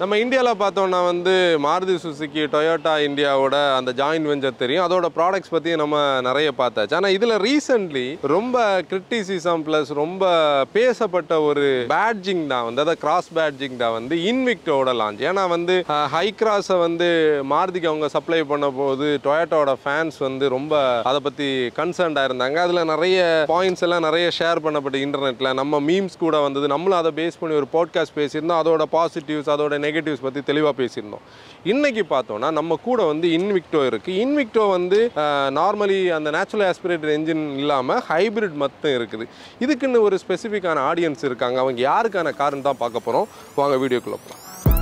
நம்ம இந்தியாவில் பார்த்தோம்னா வந்து மாருதி சுசுகி டொயோட்டா இந்தியாவோட அந்த ஜாயின்ட் வெஞ்சர் தெரியும். அதோட ப்ராடக்ட்ஸ் பற்றி நம்ம நிறைய பார்த்தாச்சு. ஆனால் இதில் ரீசெண்ட்லி ரொம்ப கிரிட்டிசிசம் ப்ளஸ் ரொம்ப பேசப்பட்ட ஒரு பேட்ஜிங் தான் வந்து, அதாவது கிராஸ் பேட்ஜிங் தான் வந்து இன்விக்டோட லான்ச். ஏன்னா வந்து ஹை கிராஸை வந்து மாருதிக்கு அவங்க சப்ளை பண்ண போது டொயோட்டாவோட ஃபேன்ஸ் வந்து ரொம்ப அதை பற்றி கன்சர்ன்டாக இருந்தாங்க. அதில் நிறைய பாயிண்ட்ஸ் எல்லாம் நிறைய ஷேர் பண்ணப்பட்டு இன்டர்நெட்டில் நம்ம மீம்ஸ் கூட வந்தது. நம்மளும் அதை பேஸ் பண்ணி ஒரு பாட்காஸ்ட் பேசியிருந்தோம். அதோட பாசிட்டிவ்ஸ் அதோட நெகட்டிவ்ஸ் பற்றி தெளிவாக பேசியிருந்தோம். இன்னைக்கு பார்த்தோன்னா நம்ம கூட வந்து இன்விக்டோ இருக்குது. இன்விக்டோ வந்து நார்மலி அந்த நேச்சுரல் ஆஸ்பிரேட்டட் என்ஜின் இல்லாமல் ஹைப்ரிட் மட்டும் இருக்குது. இதுக்குன்னு ஒரு ஸ்பெசிஃபிக்கான ஆடியன்ஸ் இருக்காங்க. அவங்க யாருக்கான காரணம் தான் பார்க்க போகிறோம். வாங்க வீடியோக்குள்ள போகலாம்.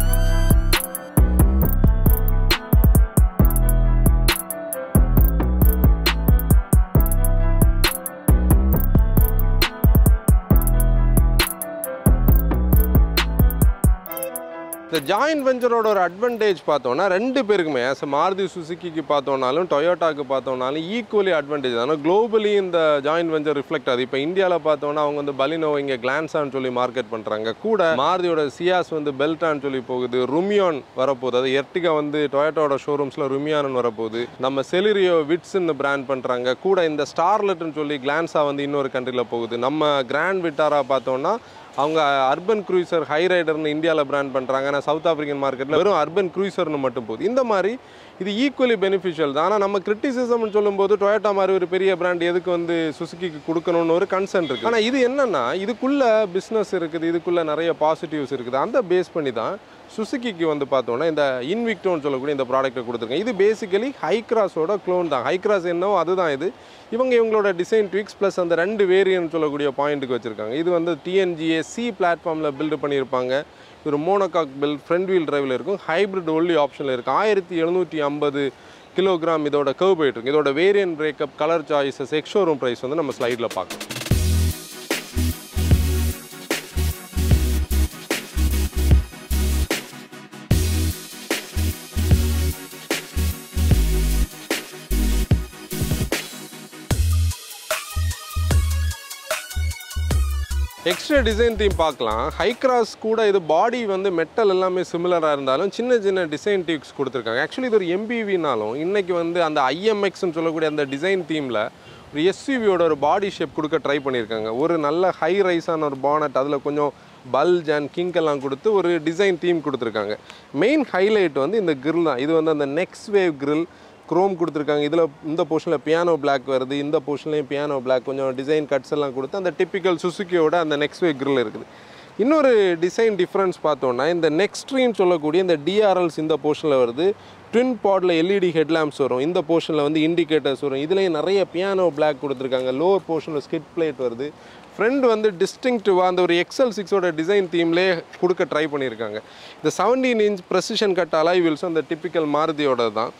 இந்த ஜாயின்ட் வெஞ்சரோட ஒரு அட்வான்டேஜ் பார்த்தோன்னா ரெண்டு பேருக்குமே ஆஸ் மாருதி சுசுக்கிக்கு பார்த்தோம்னாலும் டொயோட்டாக்கு பார்த்தோம்னாலும் ஈக்குவலி அட்வான்டேஜ். ஆனால் குளோபலி இந்த ஜாயின்ட் வெஞ்சர் ரிஃப்ளெக்ட் ஆகுது. இப்போ இந்தியாவில் பார்த்தோன்னா அவங்க வந்து பலினோ இங்கே கிளான்ஸான்னு சொல்லி மார்க்கெட் பண்ணுறாங்க. கூட மாருதியோட சியாஸ் வந்து பெல்டான்னு சொல்லி போகுது. ருமியான் வரப்போகுது. அது எர்டிகா வந்து டொயோட்டாவோட ஷோரூம்ஸில் ருமியான்னு வரப்போகுது. நம்ம செலிரியோ விட்ஸ்ன்னு பிராண்ட் பண்ணுறாங்க. கூட இந்த ஸ்டார்லெட்னு சொல்லி கிளான்ஸா வந்து இன்னொரு கண்ட்ரியில் போகுது. நம்ம கிராண்ட் விட்டாரா பார்த்தோன்னா அவங்க அர்பன் க்ரூசர் ஹை ரைடர்னு இந்தியாவில் பிராண்ட் பண்ணுறாங்க. ஆனால் சவுத் ஆஃப்ரிக்கன் மார்க்கெட்டில் வெறும் அர்பன் க்ரூசர்னு மட்டும் போகுது. இந்த மாதிரி இது ஈக்குவலி பெனிஃபிஷியல் தான். ஆனால் நம்ம கிரிட்டிசிசம்னு சொல்லும்போது டொயோட்டா மாதிரி ஒரு பெரிய பிராண்ட் எதுக்கு வந்து சுசுக்கிக்கு கொடுக்கணும்னு ஒரு கன்சர்ன் இருக்குது. ஆனால் இது என்னென்னா இதுக்குள்ளே பிஸ்னஸ் இருக்குது, இதுக்குள்ளே நிறைய பாசிட்டிவ்ஸ் இருக்குது. அந்த பேஸ் பண்ணி தான் சுசுக்கிக்கு வந்து பார்த்தோன்னா இந்த இன்விக்டோன்னு சொல்லக்கூடிய இந்த ப்ராடக்ட்டை கொடுத்துருக்கேன். இது பேசிக்கலி ஹை கிராஸோட க்ளோன் தான். ஹை கிராஸ் என்னவோ அதுதான் இது. இவங்களோட டிசைன் ட்விக்ஸ் ப்ளஸ் அந்த ரெண்டு வேரியன்ட் சொல்லக்கூடிய பாயிண்ட்டுக்கு வச்சுருக்காங்க. இது வந்து டிஎன்ஜிஏ சி பிளாட்ஃபார்மில் பில்டு பண்ணியிருப்பாங்க. இது ஒரு மோனோகாக் பில்ட் ஃப்ரண்ட் வீல் டிரைவில் இருக்கும். ஹைப்ரிட் ஒன்லி ஆப்ஷனில் இருக்குது. 1750 கிலோகிராம் இதோட கர்வ் போயிட்டு இருக்கு. இதோட variant breakup, colour choices, ex showroom price வந்து நம்ம ஸ்லைடில் பார்க்கலாம். எக்ஸ்ட்ரா டிசைன் தீம் பார்க்கலாம். ஹை கிராஸ் கூட இது பாடி வந்து மெட்டல் எல்லாமே சிமிலராக இருந்தாலும் சின்ன சின்ன டிசைன் டியூக்ஸ் கொடுத்துருக்காங்க. ஆக்சுவலி இது ஒரு எம்பிவினாலும் இன்றைக்கி வந்து அந்த ஐஎம்எக்ஸ்ன்னு சொல்லக்கூடிய அந்த டிசைன் தீமில் ஒரு எஸ்யூவியோட ஒரு பாடி ஷேப் கொடுக்க ட்ரை பண்ணியிருக்காங்க. ஒரு நல்ல ஹை ரைஸான ஒரு பானட், அதில் கொஞ்சம் பல்ஜ் அண்ட் கிங்கெல்லாம் கொடுத்து ஒரு டிசைன் தீம் கொடுத்துருக்காங்க. மெயின் ஹைலைட் வந்து இந்த கிரில் தான். இது வந்து அந்த நெக்ஸ்ட் வேவ் கிரில் க்ரோம் கொடுத்துருக்காங்க. இதில் இந்த போர்ஷனில் பியானோ பிளாக் வருது. இந்த போர்ஷன்லேயும் பியானோ பிளாக் கொஞ்சம் டிசைன் கட்ஸ் எல்லாம் கொடுத்து அந்த டிப்பிக்கல் சுசுக்கியோட அந்த நெக்ஸ்ட் வே கிரில் இருக்குது. இன்னொரு டிசைன் டிஃப்ரென்ஸ் பார்த்தோன்னா இந்த நெக்ஸ்ட்ரீம் சொல்லக்கூடிய இந்த டிஆர்எல்ஸ் இந்த போர்ஷனில் வருது. ட்வின் பாடில் எல்இடி ஹெட்லாம்ப்ஸ் வரும். இந்த போர்ஷனில் வந்து இண்டிகேட்டர்ஸ் வரும். இதுலேயும் நிறைய பியானோ பிளாக் கொடுத்துருக்காங்க. லோவர் போர்ஷனில் ஸ்கிட் பிளேட் வருது. ஃப்ரெண்ட் வந்து டிஸ்டிங்டிவாக அந்த ஒரு XL6ஓட டிசைன் தீம்லேயே கொடுக்க ட்ரை பண்ணியிருக்காங்க. இந்த 17 இன்ச் ப்ரெசிஷன் கட் அலாய் வீல்ஸும் அந்த டிப்பிக்கல் மாருதியோட தான்.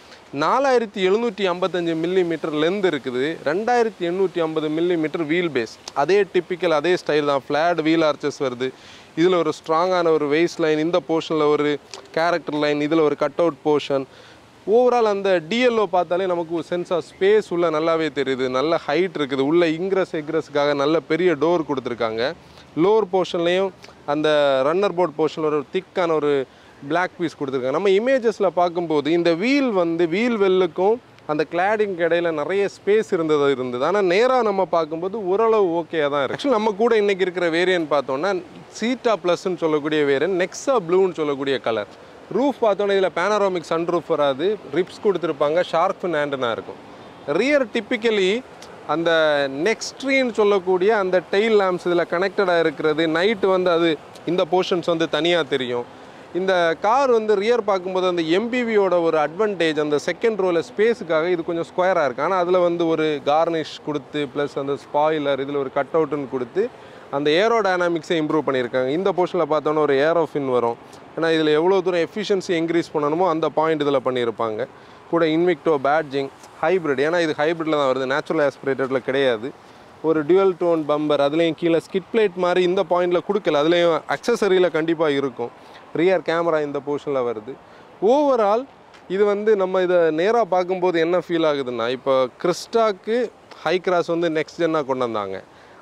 4755 மில்லிமீட்டர் லென்த் இருக்குது. 2850 மில்லிமீட்டர் வீல் பேஸ். அதே டிப்பிக்கல் அதே ஸ்டைல் தான். ஃப்ளாட் வீல் ஆர்ச்சஸ் வருது. இதில் ஒரு ஸ்ட்ராங்கான ஒரு வெய்ஸ் லைன், இந்த போர்ஷனில் ஒரு கேரக்டர் லைன், இதில் ஒரு கட் அவுட் போர்ஷன். ஓவரால் அந்த டிஎல்ஓ பார்த்தாலே நமக்கு ஒரு சென்ஸ் ஆஃப் ஸ்பேஸ் உள்ள நல்லாவே தெரியுது. நல்ல ஹைட் இருக்குது. உள்ள இங்கிரஸ் எக்ரஸுக்காக நல்ல பெரிய டோர் கொடுத்துருக்காங்க. லோவர் போர்ஷன்லேயும் அந்த ரன்னர் போர்ட் போர்ஷனில் ஒரு திக்கான ஒரு பிளாக் பீஸ் கொடுத்துருக்காங்க. நம்ம இமேஜஸில் பார்க்கும்போது இந்த வீல் வந்து வீல் வெல்லுக்கும் அந்த கிளாடிங் இடையில நிறைய ஸ்பேஸ் இருந்தது. ஆனால் நேராக நம்ம பார்க்கும்போது ஓரளவு ஓகேயாக தான் இருக்குது. ஆக்சுவலி நம்ம கூட இன்றைக்கி இருக்கிற வேரியன்ட் பார்த்தோன்னா சீட்டா ப்ளஸ்ன்னு சொல்லக்கூடிய வேரியன்ட், நெக்ஸா ப்ளூன்னு சொல்லக்கூடிய கலர். ரூஃப் பார்த்தோன்னா இதில் பேனராமிக் சன் ரூஃப் வராது. ரிப்ஸ் கொடுத்துருப்பாங்க. ஷார்ப் ஃபின் ஆண்டனா இருக்கும். ரியர் டிப்பிக்கலி அந்த நெக்ஸ்ட்ரீன்னு சொல்லக்கூடிய அந்த டெயில் லேம்ப்ஸ் இதில் கனெக்டடாக இருக்கிறது. நைட்டு வந்து அது இந்த போர்ஷன்ஸ் வந்து தனியாக தெரியும். இந்த கார் வந்து ரியர் பார்க்கும்போது அந்த எம்பிவியோட ஒரு அட்வான்டேஜ் அந்த செகண்ட் ரோவில் ஸ்பேஸுக்காக இது கொஞ்சம் ஸ்கொயராக இருக்குது. ஆனால் அதில் வந்து ஒரு கார்னிஷ் கொடுத்து ப்ளஸ் அந்த ஸ்பாயிலர் இதில் ஒரு கட் அவுட்டுன்னு கொடுத்து அந்த ஏரோ டைனாமிக்ஸை இம்ப்ரூவ் பண்ணியிருக்காங்க. இந்த போர்ஷனில் பார்த்தோன்னா ஒரு ஏரோ ஃபின் வரும். ஏன்னா இதில் எவ்வளோ தூரம் எஃபிஷியன்சி இன்க்ரீஸ் பண்ணணுமோ அந்த பாயிண்ட் இதில் பண்ணியிருப்பாங்க. கூட இன்விக்டோ பேட்ஜிங் ஹைப்ரிட். ஏன்னா இது ஹைப்ரிட்டில் தான் வருது, நேச்சுரல் ஆஸ்பிரேட்டரில் கிடையாது. ஒரு டியூவல் டோன் பம்பர், அதுலேயும் கீழே ஸ்கிட் பிளேட் மாதிரி இந்த பாயிண்டில் கொடுக்கல. அதுலேயும் அக்சசரியில் கண்டிப்பாக இருக்கும். ரியர் கேமரா இந்த போர்ஷனில் வருது. ஓவரால் இது வந்து நம்ம இதை நேராக பார்க்கும்போது என்ன ஃபீல் ஆகுதுன்னா, இப்போ கிறிஸ்டாக்கு ஹை கிராஸ் வந்து நெக்ஸ்ட் ஜென்னாக கொண்டு வந்தாங்க.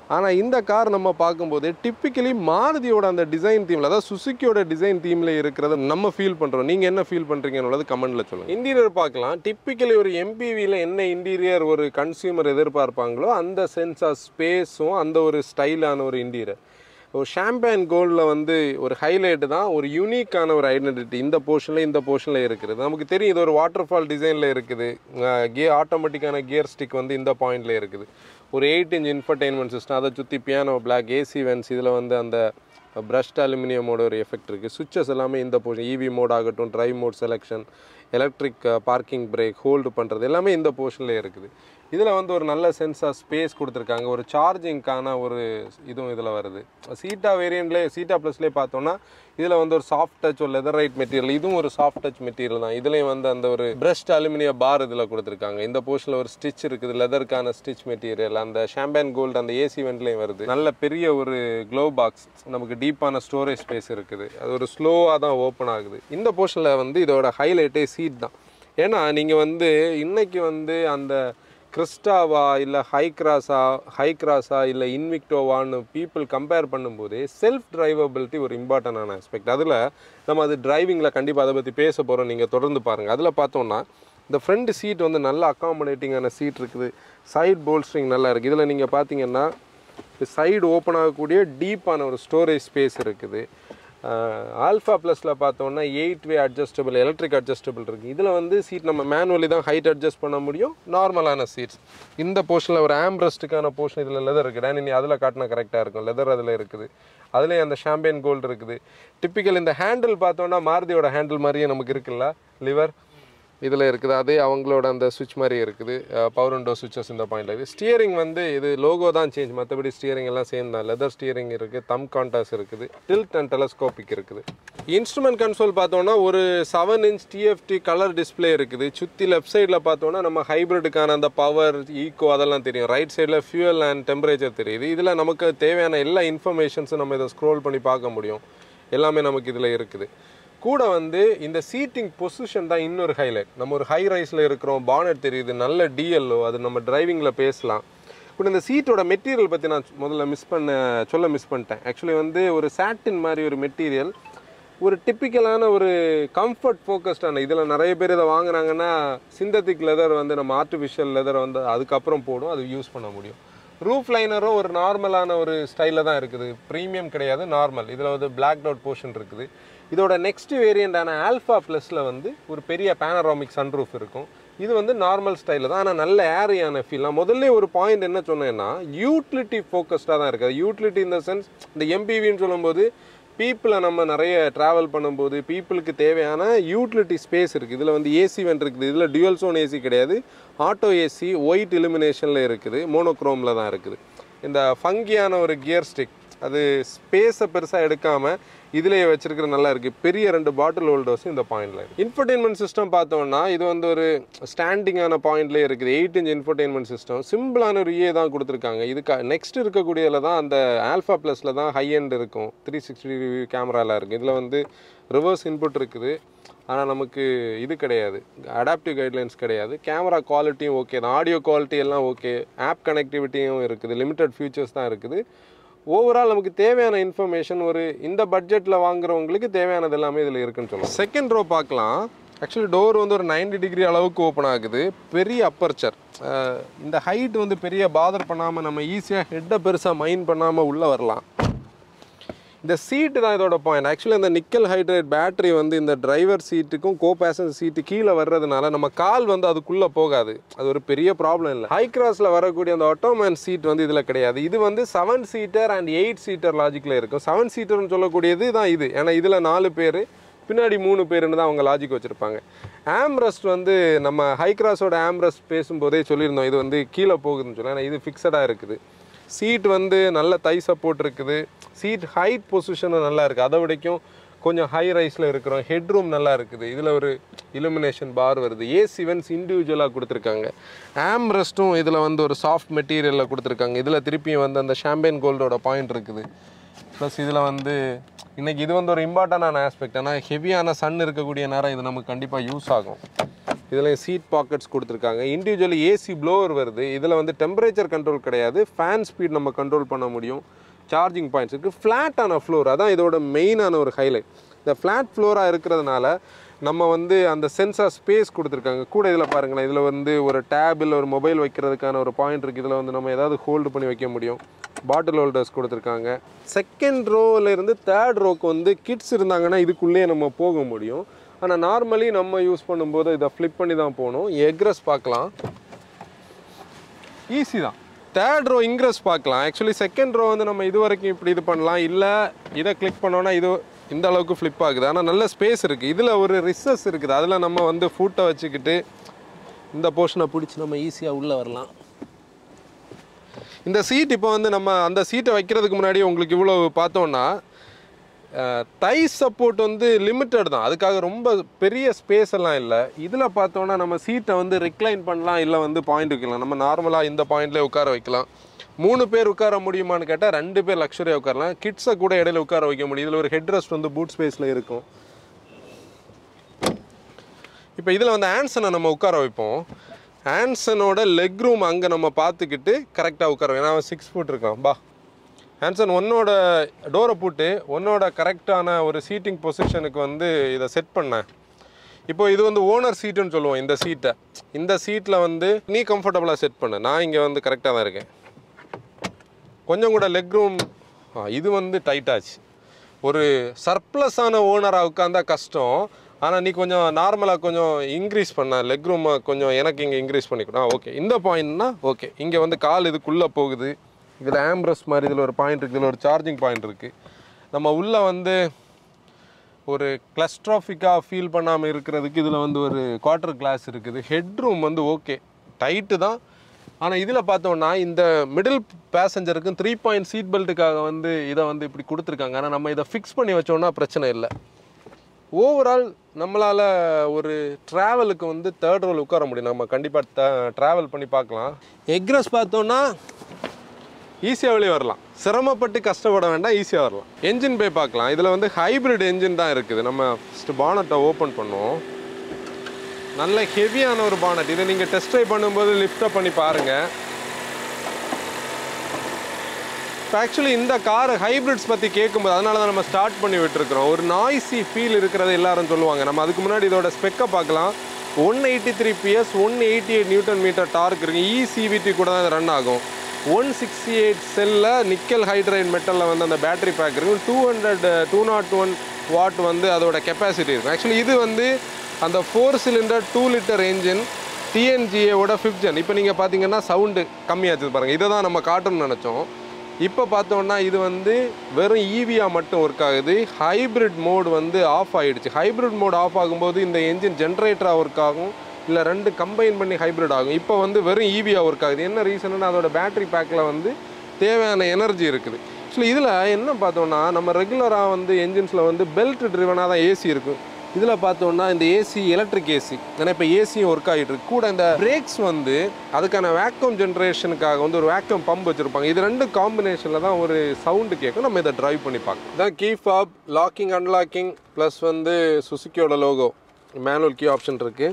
ஆனால் இந்த கார் நம்ம பார்க்கும்போது டிப்பிக்கலி மாருதியோட அந்த டிசைன் தீமில், அதாவது சுசுக்கியோட டிசைன் தீமில் இருக்கிறத நம்ம ஃபீல் பண்ணுறோம். நீங்கள் என்ன ஃபீல் பண்ணுறீங்கன்னு கமெண்ட்டில் சொல்லுங்கள். இன்டீரியர் பார்க்கலாம். டிப்பிக்கலி ஒரு எம்பிவியில் என்ன இன்டீரியர் ஒரு கன்சியூமர் எதிர்பார்ப்பாங்களோ அந்த சென்ஸ் ஆஃப் ஸ்பேஸும் அந்த ஒரு ஸ்டைலான ஒரு இன்டீரியர். ஒரு ஷாம்பேன் கோல்டில் ஒரு ஹைலைட்டு தான், ஒரு யூனிக்கான ஒரு ஐடென்டிட்டி இந்த போர்ஷனில் இருக்குது. நமக்கு தெரியும் இது ஒரு வாட்டர் ஃபால் டிசைனில் இருக்குது. ஆட்டோமேட்டிக்கான கியர் ஸ்டிக் இந்த பாயிண்டில் இருக்குது. ஒரு 8-inch இன்ஃபர்டெயின்மெண்ட் சிஸ்டம், அதை சுற்றி பியானோ பிளாக் ஏசி வென்ஸ், இதில் அந்த பிரஷ்ட் அலுமினியமோட ஒரு எஃபெக்ட் இருக்குது. சுவிச்சஸ் எல்லாமே இந்த போர்ஷன், இவி மோட் ஆகட்டும், drive mode selection, electric parking brake, hold பண்ணுறது எல்லாமே இந்த போர்ஷனில் இருக்குது. இதில் ஒரு நல்ல சென்ஸ் ஆஃப் ஸ்பேஸ் கொடுத்துருக்காங்க. ஒரு சார்ஜிங்க்கான ஒரு இதுவும் இதில் வருது. சீட்டா வேரியண்ட்லேயே, சீட்டா ப்ளஸ்லேயே பார்த்தோன்னா இதில் ஒரு சாஃப்ட் டச், ஒரு லெதர் ரைட் மெட்டீரியல், இதுவும் ஒரு சாஃப்ட் டச் மெட்டீரியல் தான். இதுலேயும் அந்த ஒரு பிரஷ்ட் அலுமினிய பார் இதில் கொடுத்துருக்காங்க. இந்த போர்ஷனில் ஒரு ஸ்டிச் இருக்குது, லெதருக்கான ஸ்டிச் மெட்டீரியல். அந்த ஷாம்பேன் கோல்டு அந்த ஏசி வெண்ட்லேயும் வருது. நல்ல பெரிய ஒரு க்ளோ பாக்ஸ், நமக்கு டீப்பான ஸ்டோரேஜ் ஸ்பேஸ் இருக்குது. அது ஒரு ஸ்லோவாக தான் ஓப்பன் ஆகுது. இந்த போர்ஷனில் இதோட ஹைலைட்டே சீட் தான். ஏன்னா நீங்கள் இன்னைக்கு அந்த கிறிஸ்டாவா இல்லை ஹைக்ராஸா இல்லை இன்விக்டோவான்னு பீப்புள் கம்பேர் பண்ணும்போது செல்ஃப் டிரைவபிலிட்டி ஒரு இம்பார்ட்டண்டான ஆஸ்பெக்ட். அதில் நம்ம அது டிரைவிங்கில் கண்டிப்பாக அதை பற்றி பேச போகிறோம். நீங்கள் தொடர்ந்து பாருங்கள். அதில் பார்த்தோன்னா இந்த ஃப்ரண்ட் சீட் நல்ல அக்காமடேட்டிங்கான சீட் இருக்குது. சைட் போல்ஸ்ட்ரிங் நல்லா இருக்குது. இதில் நீங்கள் பார்த்தீங்கன்னா சைடு ஓப்பன் ஆகக்கூடிய டீப்பான ஒரு ஸ்டோரேஜ் ஸ்பேஸ் இருக்குது. ஆல்ஃபா ப்ளஸில் பார்த்தோன்னா 8-way அட்ஜஸ்டபிள், எலக்ட்ரிக் அட்ஜஸ்டபிள் இருக்குது. இதில் சீட் நம்ம மேனுவலி தான் ஹைட் அட்ஜஸ்ட் பண்ண முடியும். நார்மலான சீட்ஸ். இந்த போர்ஷனில் ஒரு ஆம்ரெஸ்ட்டுக்கான போர்ஷன் இதில் லெதர் இருக்குது. நீ அதில் காட்டினா கரெக்டாக இருக்கும். லெதர் அதில் இருக்குது. அதுலேயும் அந்த ஷாம்பேன் கோல்டு இருக்குது. டிப்பிக்கல் இந்த ஹேண்டில் பார்த்தோன்னா மாருதியோட ஹேண்டில் மாதிரியே நமக்கு இருக்குல்ல, லிவர் இதில் இருக்குது. அதே அவங்களோட அந்த சுவிட்ச் மாதிரி இருக்குது. பவர் விண்டோ சுவிச்சஸ் இந்த பாயிண்டில் இருக்குது. ஸ்டியரிங் இது லோகோ தான் சேஞ்ச், மற்றபடி ஸ்டியரிங் எல்லாம் சேம் தான். லெதர் ஸ்டியரிங் இருக்குது, தம் கான்டாஸ் இருக்குது, டில்ட் அண்ட் டெலஸ்கோபிக் இருக்குது. இன்ஸ்ட்ருமெண்ட் கன்சோல் பார்த்தோன்னா ஒரு 7-inch TFT கலர் டிஸ்பிளே இருக்குது. சுற்றி லெஃப்ட் சைடில் பார்த்தோன்னா நம்ம ஹைப்ரிட்டுக்கான அந்த பவர், ஈக்கோ அதெல்லாம் தெரியும். ரைட் சைடில் ஃபியூயல் அண்ட் டெம்பரேச்சர் தெரியுது. இதில் நமக்கு தேவையான எல்லா இன்ஃபர்மேஷன்ஸும் நம்ம இதை ஸ்க்ரோல் பண்ணி பார்க்க முடியும். எல்லாமே நமக்கு இதில் இருக்குது. கூட இந்த சீட்டிங் பொசிஷன் தான் இன்னொரு ஹைலைட். நம்ம ஒரு ஹை ரைஸில் இருக்கிறோம், பானட் தெரியுது, நல்ல டிஎல்ஓ, அது நம்ம டிரைவிங்கில் பேசலாம். கூட இந்த சீட்டோட மெட்டீரியல் பற்றி நான் முதல்ல மிஸ் பண்ணிட்டேன். ஆக்சுவலி ஒரு சாட்டின் மாதிரி ஒரு மெட்டீரியல், ஒரு டிப்பிக்கலான ஒரு கம்ஃபர்ட் ஃபோக்கஸ்டான. இதில் நிறைய பேர் இதை வாங்குறாங்கன்னா சிந்தட்டிக் லெதர் நம்ம ஆர்டிஃபிஷியல் லெதரை அதுக்கப்புறம் போடும், அது யூஸ் பண்ண முடியும். ரூஃப் லைனரும் ஒரு நார்மலான ஒரு ஸ்டைலில் தான் இருக்குது. ப்ரீமியம் கிடையாது, நார்மல். இதில் பிளாக் டவுட் போர்ஷன் இருக்குது. இதோட நெக்ஸ்ட் வேரியண்டான ஆல்ஃபா ப்ளஸில் ஒரு பெரிய பேனராமிக் சன்ரூஃப் இருக்கும். இது நார்மல் ஸ்டைலில் தான், ஆனால் நல்ல ஏரியான ஃபீல். நான் முதல்ல ஒரு பாயிண்ட் என்ன சொன்னேன்னா, யூட்டிலிட்டி ஃபோக்கஸ்டாக தான் இருக்குது. யூட்டிலிட்டி இந்த சென்ஸ், இந்த எம்பிவின்னு சொல்லும்போது பீப்புளை நம்ம நிறைய ட்ராவல் பண்ணும்போது பீப்புளுக்கு தேவையான யூட்டிலிட்டி ஸ்பேஸ் இருக்குது. இதில் ஏசி வென்ட் இருக்குது. இதில் டியூவல் சோன் ஏசி கிடையாது, ஆட்டோ ஏசி, ஒயிட் இலுமினேஷனில் இருக்குது, மோனோக்ரோமில் தான் இருக்குது. இந்த ஃபங்கியான ஒரு கியர் ஸ்டிக், அது ஸ்பேஸை பெருசாக எடுக்காமல் இதிலேயே வச்சிருக்கிற நல்லா இருக்குது. பெரிய 2 பாட்டில் ஹோல்டர்ஸும் இந்த பாயிண்டில் இருக்குது. இன்ஃபர்டெயின்மெண்ட் சிஸ்டம் பார்த்தோன்னா இது ஒரு ஸ்டாண்டிங்கான பாயிண்ட்லேயே இருக்குது. 8-inch infotainment system. சிம்பிளான ஒரு தான் கொடுத்துருக்காங்க. இதுக்கு நெக்ஸ்ட் இருக்கக்கூடியதில் தான் அந்த ஆல்ஃபா ப்ளஸில் தான் ஹை எண்ட் இருக்கும். 360 கேமராலாம் இருக்குது. இதில் ரிவர்ஸ் இன்புட் இருக்குது. ஆனால் நமக்கு இது கிடையாது, அடாப்டிவ் கைட்லைன்ஸ் கிடையாது. கேமரா குவாலிட்டியும் ஓகே தான், ஆடியோ குவாலிட்டி எல்லாம் ஓகே, ஆப் கனெக்டிவிட்டியும் இருக்குது, லிமிட்டட் ஃபியூச்சர்ஸ் தான் இருக்குது. ஓவரால் நமக்கு தேவையான இன்ஃபர்மேஷன் இந்த பட்ஜெட்டில் வாங்குறவங்களுக்கு தேவையானது எல்லாமே இதில் இருக்குன்னு சொல்லலாம். செகண்ட் ரோ பார்க்கலாம். ஆக்சுவலி டோர் ஒரு 90 டிகிரி அளவுக்கு ஓப்பன் ஆகுது. பெரிய அப்பர்ச்சர். இந்த ஹைட் பெரிய பாதர் பண்ணாமல் நம்ம ஈஸியாக ஹெட்டை பெருசாக மைண்ட் பண்ணாமல் உள்ளே வரலாம். இந்த சீட்டு தான் இதோட பாயிண்ட். ஆக்சுவலி அந்த நிக்கல் ஹைட்ரேட் பேட்டரி இந்த டிரைவர் சீட்டுக்கும் கோ பேசஞ்சர் சீட்டு கீழே வர்றதுனால நம்ம கால் அதுக்குள்ளே போகாது. அது ஒரு பெரிய ப்ராப்ளம் இல்லை. ஹை கிராஸில் வரக்கூடிய அந்த ஆட்டோமேன் சீட் இதில் கிடையாது. இது 7 சீட்டர் அண்ட் 8 சீட்டர் லாஜிக்கில் இருக்கும். 7 சீட்டர்னு சொல்லக்கூடியது தான் இது. ஏன்னா இதில் 4 பேர், பின்னாடி 3 பேருன்னு தான் அவங்க லாஜிக் வச்சுருப்பாங்க. ஆம்ரெஸ்ட் நம்ம ஹை கிராஸோட ஆம்ரெஸ்ட் பேசும்போதே சொல்லியிருந்தோம், இது கீழே போகுதுன்னு சொல்லி. ஆனால் இது ஃபிக்ஸடாக இருக்குது. சீட் நல்ல தை சப்போர்ட் இருக்குது. சீட் ஹைட் பொசிஷனும் நல்லா இருக்குது. அதை விடைக்கும் கொஞ்சம் ஹை ரைஸில் இருக்கிறோம். ஹெட்ரூம் நல்லா இருக்குது. இதில் ஒரு இலுமினேஷன் பார் வருது. ஏசி வென்ஸ் இண்டிவிஜுவலாக கொடுத்துருக்காங்க. ஆம்ரெஸ்ட்டும் இதில் ஒரு சாஃப்ட் மெட்டீரியலில் கொடுத்துருக்காங்க. இதில் திருப்பியும் அந்த ஷாம்பேன் கோல்டோட பாயிண்ட் இருக்குது. ப்ளஸ் இதில் இன்றைக்கி இது ஒரு இம்பார்ட்டண்டான ஆஸ்பெக்ட். ஆனால் ஹெவியான சன் இருக்கக்கூடிய நேரம் இது நமக்கு கண்டிப்பாக யூஸ் ஆகும். இதில் சீட் பாக்கெட்ஸ் கொடுத்துருக்காங்க. இண்டிவிஜுவலி ஏசி ப்ளோவர் வருது. இதில் வந்து டெம்பரேச்சர் கண்ட்ரோல் கிடையாது, ஃபேன் ஸ்பீட் நம்ம கண்ட்ரோல் பண்ண முடியும். சார்ஜிங் பாயிண்ட்ஸ் இருக்குது. ஃப்ளாட்டான ஃப்ளோர், அதான் இதோட மெயினான ஒரு ஹைலைட். இந்த ஃப்ளாட் ஃப்ளோராக இருக்கிறதுனால நம்ம வந்து அந்த சென்சார் ஸ்பேஸ் கொடுத்துருக்காங்க. கூட இதில் பாருங்களேன், இதில் வந்து ஒரு டேப் இல்லை ஒரு மொபைல் வைக்கிறதுக்கான ஒரு பாயிண்ட் இருக்குது. இதில் வந்து நம்ம ஏதாவது ஹோல்டு பண்ணி வைக்க முடியும். பாட்டில் ஹோல்டர்ஸ் கொடுத்துருக்காங்க. செகண்ட் ரோவிலேருந்து தேர்ட் ரோக்கு வந்து கிட்ஸ் இருந்தாங்கன்னா இதுக்குள்ளேயே நம்ம போக முடியும். ஆனால் நார்மலி நம்ம யூஸ் பண்ணும்போது இதை ஃப்ளிப் பண்ணி தான் போகணும். எக்ரெஸ் பார்க்கலாம், ஈஸி தான். தேர்ட் ரோ இன்க்ரெஸ் பார்க்கலாம். ஆக்சுவலி செகண்ட் ரோ வந்து நம்ம இது வரைக்கும் இப்படி இது பண்ணலாம், இல்லை இதை கிளிக் பண்ணோன்னா இது இந்த அளவுக்கு ஃப்ளிப் ஆகுது. ஆனால் நல்ல ஸ்பேஸ் இருக்குது. இதில் ஒரு ரிசஸ் இருக்குது, அதில் நம்ம வந்து ஃபுட்டை வச்சுக்கிட்டு இந்த போர்ஷனை பிடிச்சி நம்ம ஈஸியாக உள்ளே வரலாம். இந்த சீட் இப்போ வந்து நம்ம அந்த சீட்டை வைக்கிறதுக்கு முன்னாடி உங்களுக்கு இவ்வளோ பார்த்தோன்னா தை சப்போர்ட் வந்து லிமிட்டட் தான், அதுக்காக ரொம்ப பெரிய ஸ்பேஸ் எல்லாம் இல்லை. இதில் பார்த்தோன்னா நம்ம சீட்டை வந்து ரிக்ளைன் பண்ணலாம், இல்லை வந்து பாயிண்ட் வைக்கலாம். நம்ம நார்மலாக இந்த பாயிண்ட்லேயே உட்கார வைக்கலாம். 3 பேர் உட்கார முடியுமான்னு கேட்டால் 2 பேர் லக்ஸரியாக உட்காரலாம். கிட்ஸை கூட இடையில உட்கார வைக்க முடியும். இதில் ஒரு ஹெட் ரெஸ்ட் வந்து பூட் ஸ்பேஸில் இருக்கும். இப்போ இதில் வந்து ஆன்சனை நம்ம உட்கார வைப்போம். ஆன்சனோட லெக் ரூம் அங்கே நம்ம பார்த்துக்கிட்டு கரெக்டாக உட்கார. ஏன்னா 6 ஃபுட் இருக்கான். பா ஆன்சன் உன்னோட டோரை போட்டு உன்னோட கரெக்டான ஒரு சீட்டிங் பொசிஷனுக்கு வந்து இதை செட் பண்ணேன். இப்போ இது வந்து ஓனர் சீட்டுன்னு சொல்லுவோம். இந்த சீட்டில் வந்து நீ கம்ஃபர்டபுளாக செட் பண்ண. நான் இங்கே வந்து கரெக்டாக தான் இருக்கேன். கொஞ்சம் கூட லெக் ரூம் இது வந்து டைட்டாச்சு. ஒரு சர்ப்ளஸான ஓனராக உட்காந்தா கஷ்டம். ஆனால் நீ கொஞ்சம் நார்மலாக கொஞ்சம் இன்க்ரீஸ் பண்ண லெக் ரூமை கொஞ்சம் எனக்கு இங்கே இன்க்ரீஸ் பண்ணிக்கணும். ஓகே, இந்த பாயிண்ட்னா ஓகே. இங்கே வந்து கால் இதுக்குள்ளே போகுது. இதில் ஆம்ப்ரஸ் மாதிரி இதில் ஒரு பாயிண்ட் இருக்குது, இதில் ஒரு சார்ஜிங் பாயிண்ட் இருக்குது. நம்ம உள்ளே வந்து ஒரு கிளஸ்ட்ராஃபிக்காக ஃபீல் பண்ணாமல் இருக்கிறதுக்கு இதில் வந்து ஒரு குவார்ட்டர் கிளாஸ் இருக்குது. ஹெட் ரூம் வந்து ஓகே டைட்டு தான். ஆனால் இதில் பார்த்தோன்னா இந்த மிடில் பேசஞ்சருக்கு 3 பாயிண்ட் சீட் பெல்ட்டுக்காக வந்து இதை வந்து இப்படி கொடுத்துருக்காங்க. ஆனால் நம்ம இதை ஃபிக்ஸ் பண்ணி வச்சோன்னா பிரச்சனை இல்லை. ஓவரால் நம்மளால் ஒரு ட்ராவலுக்கு வந்து தேர்ட் ரோல் உட்கார முடியும். நம்ம கண்டிப்பாக ட்ராவல் பண்ணி பார்க்கலாம். எக்ரெஸ் பார்த்தோன்னா ஈஸியாக வெளியே வரலாம், சிரமப்பட்டு கஷ்டப்பட வேண்டாம், ஈஸியாக வரலாம். என்ஜின் பே பார்க்கலாம். இதில் வந்து ஹைப்ரிட் என்ஜின் தான் இருக்குது. நம்ம ஃபஸ்ட்டு பானட்டை ஓப்பன் பண்ணுவோம். நல்ல ஹெவியான ஒரு பானட். இதை நீங்கள் டெஸ்ட் ட்ரைவ் பண்ணும்போது லிஃப்டப் பண்ணி பாருங்கள். இப்போ ஆக்சுவலி இந்த கார் ஹைப்ரிட்ஸ் பற்றி கேட்கும்போது அதனால தான் நம்ம ஸ்டார்ட் பண்ணி விட்டுருக்குறோம். ஒரு நாய்ஸி ஃபீல் இருக்கிறத எல்லாரும் சொல்லுவாங்க. நம்ம அதுக்கு முன்னாடி இதோட ஸ்பெக்கை பார்க்கலாம். 183 PS 188 நியூட்டன் மீட்டர் டார்க் இருக்குது. இசிவிடி கூட தான் ரன் ஆகும். 168 செல்லில் நிக்கல் ஹைட்ரைட் மெட்டலில் வந்து அந்த பேட்டரி பேக் இருக்கும். 201 வாட் வந்து அதோட கெப்பாசிட்டி இருக்கும். ஆக்சுவலி இது வந்து அந்த 4 சிலிண்டர் 2 லிட்டர் என்ஜின் டிஎன்ஜிஏவோட 5th ஜென். இப்போ நீங்கள் பார்த்தீங்கன்னா சவுண்டு கம்மியாச்சு பாருங்கள். இதை தான் நம்ம காட்டணும்னு நினச்சோம். இப்போ பார்த்தோன்னா இது வந்து வெறும் ஈவியாக மட்டும் ஒர்க் ஆகுது. ஹைப்ரிட் மோடு வந்து ஆஃப் ஆகிடுச்சு. ஹைப்ரிட் மோடு ஆஃப் ஆகும்போது இந்த என்ஜின் ஜென்ரேட்டராக ஒர்க் ஆகும், இல்லை 2 கம்பைன் பண்ணி ஹைப்ரிட் ஆகும். இப்போ வந்து வெறும் ஈவியாக ஒர்க் ஆகுது. என்ன ரீசன்னா அதோட பேட்டரி பேக்கில் வந்து தேவையான எனர்ஜி இருக்குது. ஆக்சுவலி இதில் என்ன பார்த்தோன்னா நம்ம ரெகுலராக வந்து என்ஜின்ஸில் வந்து பெல்ட் ட்ரிவனாக தான் ஏசி இருக்கும். இதில் பார்த்தோன்னா இந்த ஏசி எலக்ட்ரிக் ஏசி, ஏன்னா இப்போ ஏசியும் ஒர்க் ஆகிட்டு இருக்கு. கூட இந்த பிரேக்ஸ் வந்து அதுக்கான வேக்யூம் ஜென்ரேஷனுக்காக வந்து ஒரு வேக்யூம் பம்ப் வச்சுருப்பாங்க. இது 2 காம்பினேஷனில் தான் ஒரு சவுண்டு கேட்கும். நம்ம இதை ட்ரைவ் பண்ணி பார்க்கலாம். இதான் key fob, locking unlocking plus வந்து சுசுக்கியோட லோகோ, மேனுவல் கீ ஆப்ஷன் இருக்குது.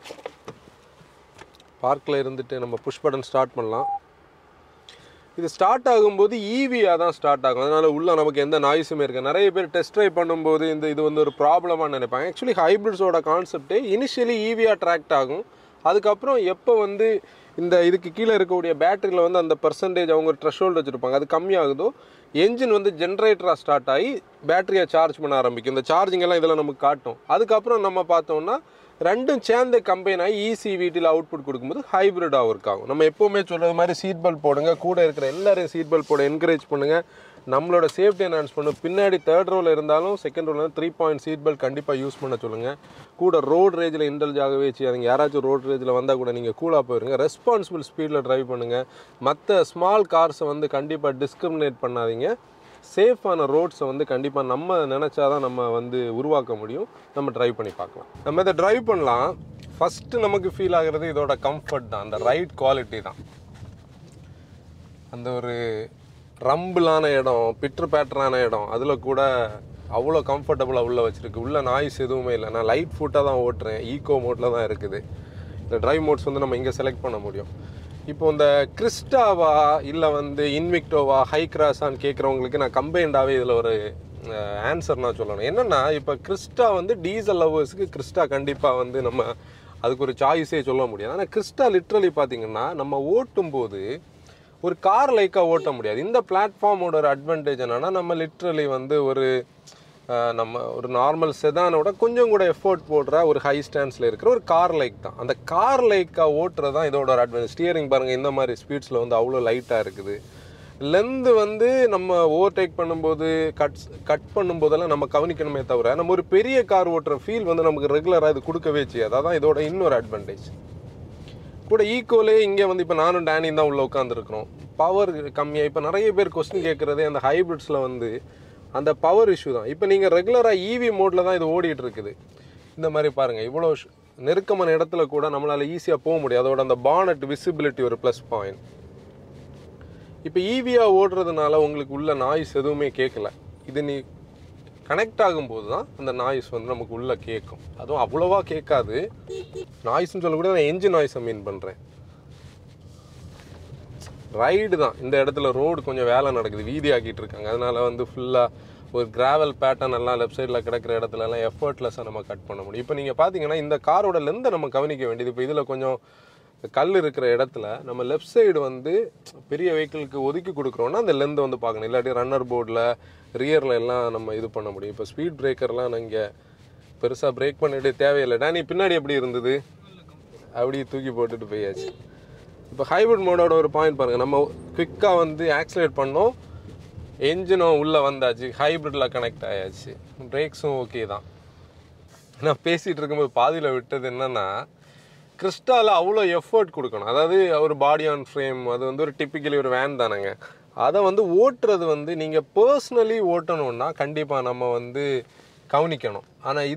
பார்க்கில் இருந்துட்டு நம்ம புஷ் பட்டன் ஸ்டார்ட் பண்ணலாம். இது ஸ்டார்ட் ஆகும்போது ஈவியாக தான் ஸ்டார்ட் ஆகும். அதனால் உள்ளே நமக்கு எந்த நாய்ஸுமே இருக்குது. நிறைய பேர் டெஸ்ட் ட்ரைவ் பண்ணும்போது இது வந்து ஒரு ப்ராப்ளமாக நினைப்பாங்க. ஆக்சுவலி ஹைப்ரிட்ஸோட கான்செப்டே இனிஷியலி ஈவியாக ட்ராக்ட் ஆகும். அதுக்கப்புறம் எப்போ வந்து இதுக்கு கீழே இருக்கக்கூடிய பேட்டரியில் வந்து அந்த பர்சன்டேஜ் அவங்க த்ரெஷ்ஹோல்டு வச்சுருப்பாங்க, அது கம்மியாகுதோ என்ஜின் வந்து ஜென்ரேட்டராக ஸ்டார்ட் ஆகி பேட்டரியை சார்ஜ் பண்ண ஆரம்பிக்கும். இந்த சார்ஜிங் எல்லாம் இதில் நமக்கு காட்டும். அதுக்கப்புறம் நம்ம பார்த்தோம்னா 2ம் சேர்ந்து கம்பைன் ஆகி இசிவிடியில் அவுட்புட் கொடுக்கும்போது ஹைப்ரிடாக ஒர்க் ஆகும். நம்ம எப்போவுமே சொல்கிறது மாதிரி சீட் பெல்ட் போடுங்க. கூட இருக்கிற எல்லாரையும் சீட் பெல்ட் போட என்கரேஜ் பண்ணுங்கள். நம்மளோட சேஃப்டி என்ஹான்ஸ் பண்ணும். பின்னாடி தேர்ட் ரோவில் இருந்தாலும் செகண்ட் ரோவில் 3 பாயிண்ட் சீட் பெல்ட் கண்டிப்பாக யூஸ் பண்ண சொல்லுங்கள். கூட ரோட் ரேஜில் இன்டெல்ஜ் ஆகவே செய்யாதீங்க. யாராச்சும் ரோட் ரேஜில் வந்தால் கூட நீங்கள் கூலாக போயிருங்க. ரெஸ்பான்சிபிள் ஸ்பீடில் ட்ரைவ் பண்ணுங்கள். மற்ற ஸ்மால் கார்ஸை வந்து கண்டிப்பாக டிஸ்கிரிமினேட் பண்ணாதீங்க. சேஃபான ரோட்ஸை வந்து கண்டிப்பாக நம்ம நினச்சாதான் நம்ம வந்து உருவாக்க முடியும். நம்ம ட்ரைவ் பண்ணி பார்க்கலாம். நம்ம இதை ட்ரைவ் பண்ணலாம். ஃபஸ்ட்டு நமக்கு ஃபீல் ஆகிறது இதோட கம்ஃபர்ட் தான், அந்த ரைட் குவாலிட்டி தான். அந்த ஒரு ரம்பிளான இடம், பிட்ரு பேட்டரான இடம், அதில் கூட அவ்வளோ கம்ஃபர்டபுளாக உள்ளே வச்சுருக்கு. உள்ள நாய்ஸ் எதுவுமே இல்லை. நான் லைட் ஃபுட்டாக தான் ஓட்டுறேன், ஈகோ மோட்டில் தான் இருக்குது. இந்த ட்ரைவ் மோட்ஸ் வந்து நம்ம இங்கே செலக்ட் பண்ண முடியும். இப்போ இந்த கிறிஸ்டாவா இல்லை வந்து இன்விக்டோவா ஹை கிராஸான்னு கேட்குறவங்களுக்கு நான் கம்பைண்டாகவே இதில் ஒரு ஆன்சர் நான் சொல்லணும். என்னென்னா இப்போ கிறிஸ்டா வந்து டீசல் லவர்ஸுக்கு கிறிஸ்டா கண்டிப்பாக வந்து நம்ம அதுக்கு ஒரு சாய்ஸே சொல்ல முடியாது. ஆனால் கிறிஸ்டா லிட்ரலி பார்த்தீங்கன்னா நம்ம ஓட்டும்போது ஒரு கார் லைக்காக ஓட்ட முடியாது. இந்த பிளாட்ஃபார்மோட ஒரு அட்வான்டேஜ் என்னென்னா நம்ம லிட்ரலி வந்து நம்ம ஒரு நார்மல் செதானோட கொஞ்சம் கூட எஃபோர்ட் போடுற ஒரு ஹை ஸ்டாண்ட்ஸில் இருக்கிற ஒரு கார் லைக் தான். அந்த கார் லைக்காக ஓட்டுறது தான் இதோட ஒரு அட்வான்டேஜ். ஸ்டியரிங் பாருங்கள், இந்த மாதிரி ஸ்பீட்ஸில் வந்து அவ்வளோ லைட்டாக இருக்குது. லென்த்து வந்து நம்ம ஓவர்டேக் பண்ணும்போது கட் பண்ணும்போதெல்லாம் நம்ம கவனிக்கணுமே தவிர நம்ம ஒரு பெரிய கார் ஓட்டுற ஃபீல் வந்து நமக்கு ரெகுலராக இது கொடுக்கவே செய்யாது. அதான் இதோட இன்னொரு அட்வான்டேஜ். கூட ஈக்குவலே இங்கே வந்து இப்போ நானும் டேனியும் தான் உள்ளே உட்காந்துருக்குறோம். பவர் கம்மியாக இப்போ நிறைய பேர் கொஸ்டின் கேட்குறதே அந்த ஹைப்ரிட்ஸில் வந்து அந்த பவர் இஷ்யூ தான். இப்போ நீங்கள் ரெகுலராக ஈவி மோடில் தான் இது ஓடிட்டு இருக்குது. இந்த மாதிரி பாருங்கள், இவ்வளோ நெருக்கமான இடத்துல கூட நம்மளால் ஈஸியாக போக முடியும். அதோட அந்த பானட் விசிபிலிட்டி ஒரு ப்ளஸ் பாயிண்ட். இப்போ ஈவியாக ஓடுறதுனால உங்களுக்கு உள்ள நாய்ஸ் எதுவுமே கேட்கல. இது நீ கனெக்ட் ஆகும்போது தான் அந்த நாய்ஸ் வந்து நமக்கு உள்ளே கேட்கும். அதுவும் அவ்வளோவா கேட்காது. நாய்ஸ்ன்னு சொல்லக்கூட நான் என்ஜின் நாய்ஸை மீன் பண்ணுறேன். ரைடு தான். இந்த இடத்துல ரோடு கொஞ்சம் வேலை நடக்குது, வீதி ஆக்கிட்டு இருக்காங்க. அதனால வந்து ஃபுல்லாக ஒரு கிராவல் பேட்டர்ன் எல்லாம் லெஃப்ட் சைடில் கிடக்கிற இடத்துலலாம் எஃபர்ட்லெஸ்ஸாக நம்ம கட் பண்ண முடியும். இப்போ நீங்கள் பார்த்தீங்கன்னா இந்த காரோட லெந்தை நம்ம கவனிக்க வேண்டியது. இப்போ இதில் கொஞ்சம் கல் இருக்கிற இடத்துல நம்ம லெஃப்ட் சைடு வந்து பெரிய வெஹிக்கிளுக்கு ஒதுக்கி கொடுக்குறோன்னா அந்த லெந்தை வந்து பார்க்கணும். இல்லாட்டி ரன்னர் போர்டில் ரியரில் எல்லாம் நம்ம இது பண்ண முடியும். இப்போ ஸ்பீட் பிரேக்கர்லாம் நீங்கள் பெருசாக பிரேக் பண்ணிட்டு தேவையில்லை. டேனி பின்னாடி எப்படி இருந்தது அப்படி தூக்கி போட்டுட்டு போயாச்சு. இப்போ ஹைப்ரிட் மோடோட ஒரு பாயிண்ட் பாருங்கள், நம்ம குவிக்காக வந்து ஆக்சிலேட் பண்ணோம், என்ஜினும் உள்ளே வந்தாச்சு, ஹைப்ரிட்டில் கனெக்ட் ஆயாச்சு, பிரேக்ஸும் ஓகே தான். நான் பேசிகிட்டு இருக்கும்போது பாதியில் விட்டது என்னென்னா, கிறிஸ்டாவில் அவ்வளோ எஃபர்ட் கொடுக்கணும். அதாவது ஒரு பாடி ஆன் ஃப்ரேம், அது வந்து ஒரு டிப்பிக்கலி ஒரு வேன் தானேங்க. அதை வந்து ஓட்டுறது வந்து நீங்கள் பர்சனலி ஓட்டணுன்னா கண்டிப்பாக நம்ம வந்து கவனிக்கணும். ஆனால்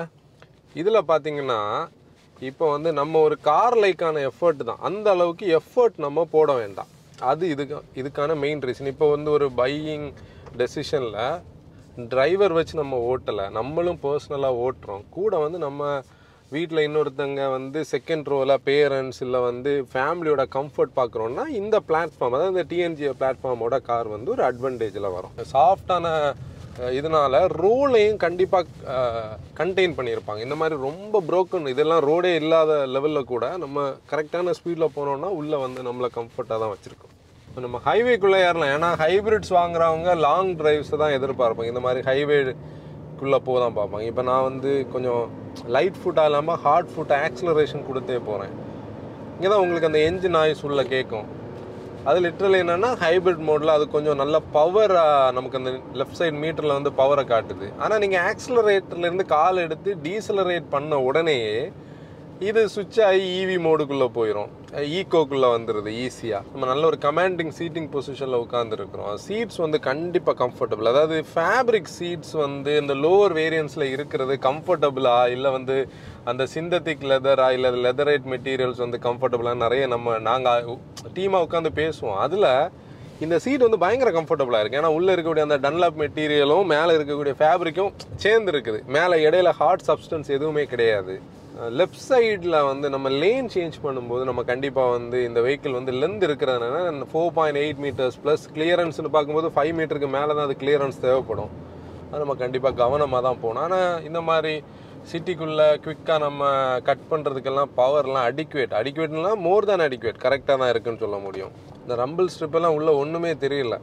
இதில் பார்த்தீங்கன்னா இப்போ வந்து நம்ம ஒரு கார் லைக்கான எஃபர்ட் தான், அந்த அளவுக்கு எஃபர்ட் நம்ம போட வேண்டாம். அது இதுக்கான மெயின் ரீசன். இப்போ வந்து ஒரு பையிங் டெசிஷனில் டிரைவர் வச்சு நம்ம ஓட்டலை, நம்மளும் பர்சனலாக ஓட்டுறோம். கூட வந்து நம்ம வீட்டில் இன்னொருத்தங்க வந்து செகண்ட் ரோவில் பேரண்ட்ஸ் இல்லை வந்து ஃபேமிலியோட கம்ஃபர்ட் பார்க்குறோன்னா இந்த பிளாட்ஃபார்ம், அதாவது இந்த டிஎன்ஜி பிளாட்ஃபார்மோட கார் வந்து ஒரு அட்வான்டேஜில் வரும். சாஃப்டான இதனால் ரோலையும் கண்டிப்பாக கண்டெயின் பண்ணியிருப்பாங்க. இந்த மாதிரி ரொம்ப ப்ரோக்கன் இதெல்லாம் ரோடே இல்லாத லெவலில் கூட நம்ம கரெக்டான ஸ்பீடில் போனோம்னா உள்ளே வந்து நம்மளை கம்ஃபர்ட்டாக தான் வச்சுருக்கோம். நம்ம ஹைவேக்குள்ளே ஏறலாம். ஏன்னா ஹைப்ரிட்ஸ் வாங்குறவங்க லாங் டிரைவ்ஸை தான் எதிர்பார்ப்பாங்க. இந்த மாதிரி ஹைவேக்குள்ளே போக தான் பார்ப்பாங்க. இப்போ நான் வந்து கொஞ்சம் லைட் ஃபுட்டாக இல்லாமல் ஹார்ட் ஃபுட் ஆக்சிலரேஷன் கொடுத்தே போகிறேன். இங்கே தான் உங்களுக்கு அந்த என்ஜின் நாய்ஸ் உள்ளே கேட்கும். அது லிட்ரலி என்னென்னா ஹைப்ரிட் மோடில் அது கொஞ்சம் நல்ல பவராக நமக்கு அந்த லெஃப்ட் சைடு மீட்டரில் வந்து பவரை காட்டுது. ஆனால் நீங்கள் ஆக்சிலரேட்டர்லேருந்து கால் எடுத்து டீசலரேட் பண்ண உடனேயே இது சுவிட்ச் ஆகி ஈவி மோடுக்குள்ளே போயிடும், ஈகோக்குள்ளே வந்துடுது ஈஸியாக. நம்ம நல்ல ஒரு கமாண்டிங் சீட்டிங் பொசிஷனில் உட்காந்துருக்குறோம். சீட்ஸ் வந்து கண்டிப்பாக கம்ஃபர்டபுள். அதாவது ஃபேப்ரிக் சீட்ஸ் வந்து இந்த லோவர் வேரியன்ஸில் இருக்கிறது கம்ஃபர்டபுளா இல்லை வந்து அந்த சிந்தட்டிக் லெதரா இல்லை லெதரைட் மெட்டீரியல்ஸ் வந்து கம்ஃபர்டபுளாக நிறைய நாங்கள் டீமாக உட்காந்து பேசுவோம். அதில் இந்த சீட் வந்து பயங்கர கம்ஃபர்டபுளாக இருக்குது. ஏன்னா உள்ளே இருக்கக்கூடிய அந்த டன்லாப் மெட்டீரியலும் மேலே இருக்கக்கூடிய ஃபேப்ரிக்கும் சேர்ந்து இருக்குது. மேலே இடையில ஹார்ட் சப்ஸ்டன்ஸ் எதுவுமே கிடையாது. லெஃப்ட் சைடில் வந்து நம்ம லேன் சேஞ்ச் பண்ணும்போது நம்ம கண்டிப்பாக வந்து இந்த வெஹிக்கிள் வந்து லென்த் இருக்கிறதுனால 4.8 மீட்டர்ஸ் ப்ளஸ் கிளியரன்ஸ்னு பார்க்கும்போது 5 மீட்டருக்கு மேலே தான் அது கிளியரன்ஸ் தேவைப்படும். அது நம்ம கண்டிப்பாக கவனமாக தான் போகணும். ஆனால் இந்த மாதிரி சிட்டிக்குள்ளே குவிக்காக நம்ம கட் பண்ணுறதுக்கெல்லாம் பவர்லாம் அடிக்குவேட்னா மோர் தேன் அடிக்குவேட் கரெக்டாக தான் இருக்குன்னு சொல்ல முடியும். இந்த ரம்பிள் ஸ்ட்ரிப்பெல்லாம் உள்ளே ஒன்றுமே தெரியல.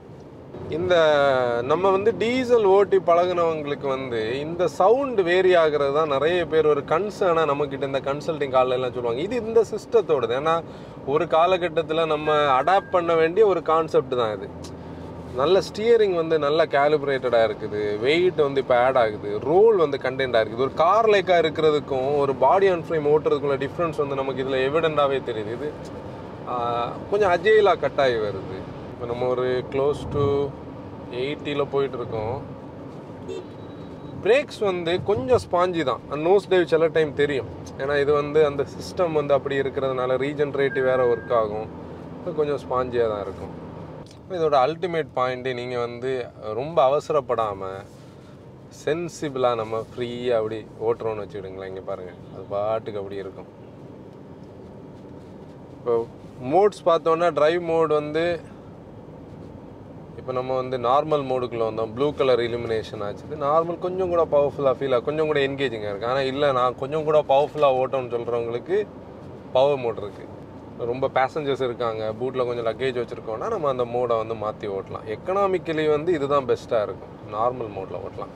இந்த நம்ம வந்து டீசல் ஓட்டி பழகினவங்களுக்கு வந்து இந்த சவுண்டு வேரி ஆகிறது தான் நிறைய பேர் ஒரு கன்சர்னாக நம்மக்கிட்ட இந்த கன்சல்டிங் காலில் எல்லாம் சொல்லுவாங்க. இது இந்த சிஸ்டத்தோடது. ஏன்னா ஒரு காலகட்டத்தில் நம்ம அடாப்ட் பண்ண வேண்டிய ஒரு கான்செப்ட் தான் இது. நல்ல ஸ்டியரிங் வந்து நல்லா கேலிப்ரேட்டடாக இருக்குது, வெயிட் வந்து இப்போ ஆட் ஆகுது, ரோல் வந்து கண்டென்ட்டாக இருக்குது. ஒரு கார் லைக்காக இருக்கிறதுக்கும் ஒரு பாடி ஆன் ஃப்ரேம் ஓட்டுறதுக்குள்ள டிஃப்ரென்ஸ் வந்து நமக்கு இதில் எவிடெண்ட்டாகவே தெரியுது. இது கொஞ்சம் அஜெயிலாக கட்டாகி வருது. இப்போ நம்ம ஒரு க்ளோஸ் டு 80 போயிட்டுருக்கோம். பிரேக்ஸ் வந்து கொஞ்சம் ஸ்பாஞ்சி தான். அந்த நோஸ் டைவ் சில டைம் தெரியும். ஏன்னா இது வந்து அந்த சிஸ்டம் வந்து அப்படி இருக்கிறதுனால ரீஜென்ரேட்டிவ் வேறு ஒர்க் ஆகும், கொஞ்சம் ஸ்பாஞ்சியாக தான் இருக்கும். இதோட அல்டிமேட் பாயிண்ட்டு நீங்கள் வந்து ரொம்ப அவசரப்படாமல் சென்சிபிளாக நம்ம ஃப்ரீயாக அப்படி ஓட்டுறோன்னு வச்சுக்கிடுங்களேன். இங்கே பாருங்கள், அது பாட்டுக்கு அப்படி இருக்கும். இப்போ மோட்ஸ் பார்த்தோன்னா ட்ரைவ் மோட் வந்து இப்போ நம்ம வந்து நார்மல் மோடுக்குள்ளே வந்தோம். ப்ளூ கலர் இலுமினேஷன் ஆச்சு. நார்மல் கொஞ்சம் கூட பவர்ஃபுல்லாக ஃபீல் ஆகும், கொஞ்சம் கூட என்கேஜிங்காக இருக்குது. ஆனால் இல்லை, நான் கொஞ்சம் கூட பவர்ஃபுல்லாக ஓட்டணும்னு சொல்கிறவங்களுக்கு பவர் மோட் இருக்குது. ரொம்ப பேசஞ்சர்ஸ் இருக்காங்க, பூட்டில் கொஞ்சம் லக்கேஜ் வச்சுருக்கோன்னா நம்ம அந்த மோடை வந்து மாற்றி ஓட்டலாம். எக்கனாமிக்கலி வந்து இதுதான் பெஸ்ட்டாக இருக்கும். நார்மல் மோடில் ஓட்டலாம்.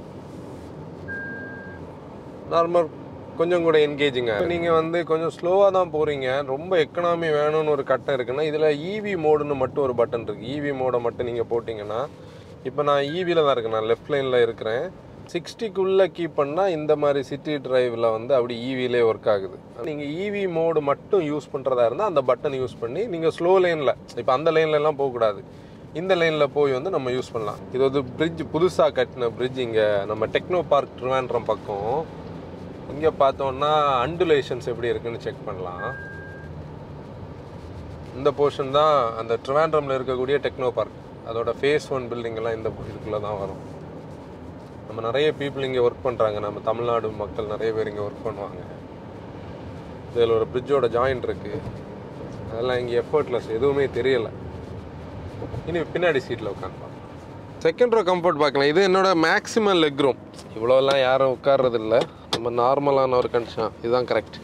நார்மல் கொஞ்சம் கூட என்கேஜிங்காக. நீங்கள் வந்து கொஞ்சம் ஸ்லோவாக தான் போகிறீங்க, ரொம்ப எக்கனாமி வேணும்னு ஒரு கட்டம் இருக்குன்னா இதில் ஈவி மோடுன்னு மட்டும் ஒரு பட்டன் இருக்குது. ஈவி மோடை மட்டும் நீங்கள் போட்டிங்கன்னா, இப்போ நான் ஈவியில் தான் இருக்கேன், நான் லெஃப்ட் லைனில் இருக்கிறேன். 60க்குள்ளே கீப் பண்ணால் இந்த மாதிரி சிட்டி டிரைவில் வந்து அப்படி ஈவிலே ஒர்க் ஆகுது. நீங்கள் ஈவி மோடு மட்டும் யூஸ் பண்ணுறதா இருந்தால் அந்த பட்டன் யூஸ் பண்ணி நீங்கள் ஸ்லோ லைனில், இப்போ அந்த லைன்லலாம் போகக்கூடாது, இந்த லைனில் போய் வந்து நம்ம யூஸ் பண்ணலாம். இது வந்து பிரிட்ஜ், புதுசாக கட்டின பிரிட்ஜ். இங்கே நம்ம டெக்னோ பார்க் ட்ரிவாண்ட்ரம் பக்கம் இங்கே பார்த்தோன்னா அண்டுலேஷன்ஸ் எப்படி இருக்குன்னு செக் பண்ணலாம். இந்த போர்ஷன் தான் அந்த ட்ரிவாண்ட்ரமில் இருக்கக்கூடிய டெக்னோ பார்க். அதோட ஃபேஸ் 1 பில்டிங்கெல்லாம் இந்த இதுக்குள்ளே தான் வரும். நம்ம நிறைய பீப்புள் இங்கே ஒர்க் பண்ணுறாங்க. நம்ம தமிழ்நாடு மக்கள் நிறைய பேர் இங்கே ஒர்க் பண்ணுவாங்க. இதில் ஒரு பிரிட்ஜோட ஜாயிண்ட் இருக்குது. அதெல்லாம் இங்கே எஃபர்ட்லெஸ், எதுவுமே தெரியலை. இனி பின்னாடி சீட்டில் உட்காந்துலாம். செகண்ட் ரோ கம்ஃபர்ட் பார்க்கலாம். இது என்னோட மேக்ஸிமம் லெக் ரூம். இவ்வளோலாம் யாரும் உட்கார்றது இல்லை, நம்ம நார்மலான ஒரு கண்டிஷன். இதுதான் கரெக்ட்.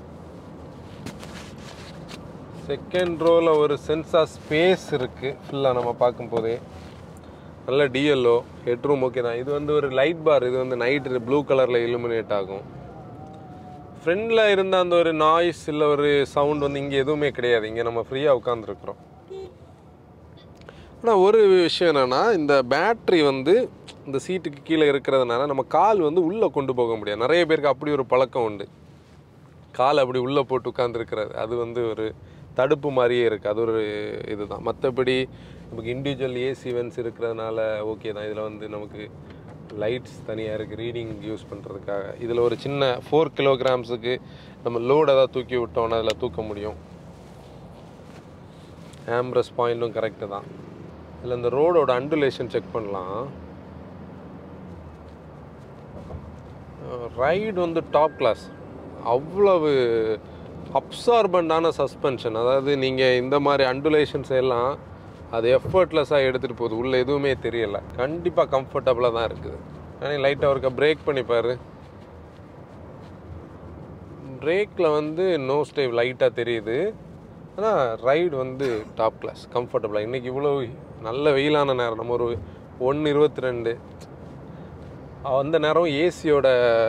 செகண்ட் ரோவில் ஒரு சென்ஸ் ஆஃப் ஸ்பேஸ் இருக்குது ஃபுல்லாக நம்ம பார்க்கும்போதே. நல்ல டிஎல்ஓ, ஹெட்ரூம் ஓகே தான். இது வந்து ஒரு லைட் பார், இது வந்து நைட்டு ப்ளூ கலரில் இலுமினேட் ஆகும். ஃப்ரெண்டில் இருந்த அந்த ஒரு நாய்ஸ் இல்லை ஒரு சவுண்ட் வந்து இங்கே எதுவுமே கிடையாது. இங்கே நம்ம ஃப்ரீயாக உட்காந்துருக்குறோம். ஆனால் ஒரு விஷயம் என்னென்னா, இந்த பேட்ரி வந்து இந்த சீட்டுக்கு கீழே இருக்கிறதுனால நம்ம கால் வந்து உள்ளே கொண்டு போக முடியாது. நிறைய பேருக்கு அப்படி ஒரு பழக்கம் உண்டு, கால் அப்படி உள்ளே போட்டு உட்காந்துருக்கிறது. அது வந்து ஒரு தடுப்பு மாதிரியே இருக்குது. அது ஒரு இதுதான். மற்றபடி நமக்கு இண்டிவிஜுவல் ஏசி வென்ஸ் இருக்கிறதுனால ஓகே தான். இதில் வந்து நமக்கு லைட்ஸ் தனியாக இருக்குது, ரீடிங் யூஸ் பண்ணுறதுக்காக. இதில் ஒரு சின்ன 4 கிலோகிராம்ஸுக்கு நம்ம லோடு ஏதாவது தூக்கி விட்டோன்னா அதில் தூக்க முடியும். ஆம்ரஸ் பாயிண்ட்டும் கரெக்டு தான். இதில் இந்த ரோடோட அண்டுலேஷன் செக் பண்ணலாம். ரைடு வந்து டாப் கிளாஸ். அவ்வளவு அப்சார்பண்டான சஸ்பென்ஷன். அதாவது நீங்கள் இந்த மாதிரி அண்டுலேஷன்ஸ் எல்லாம் அது எஃபர்ட்லெஸ்ஸாக எடுத்துகிட்டு போகுது, உள்ளே எதுவுமே தெரியலை. கண்டிப்பாக கம்ஃபர்டபுளாக தான் இருக்குது. ஆனால் லைட்டாக ஒருக்கா பிரேக் பண்ணிப்பார். பிரேக்கில் வந்து நோ ஸ்டேவ் லைட்டாக தெரியுது. ஆனால் ரைடு வந்து டாப் கிளாஸ், கம்ஃபர்டபுளாக. இன்றைக்கி இவ்வளோ நல்ல வெயிலான நேரம், நம்ம ஒரு 1:22 அந்த நேரம் ஏசியோட